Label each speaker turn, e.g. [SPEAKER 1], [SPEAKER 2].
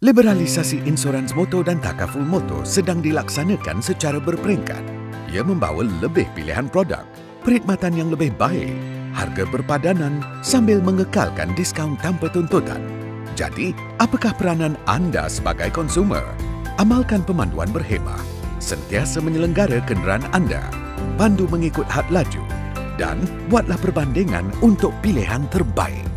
[SPEAKER 1] Liberalisasi insurans motor dan takaful motor sedang dilaksanakan secara berperingkat. Ia membawa lebih pilihan produk, perkhidmatan yang lebih baik, harga berpadanan sambil mengekalkan diskaun tanpa tuntutan. Jadi, apakah peranan anda sebagai konsumer? Amalkan pemanduan berhemah, sentiasa menyelenggara kenderaan anda, pandu mengikut had laju dan buatlah perbandingan untuk pilihan terbaik.